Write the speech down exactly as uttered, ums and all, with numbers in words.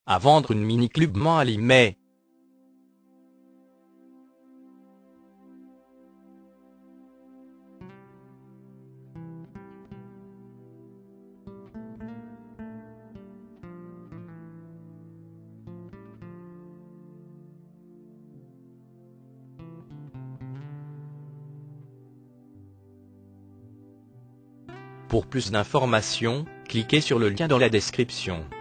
À vendre une Mini Clubman Limay. Pour plus d'informations, cliquez sur le lien dans la description.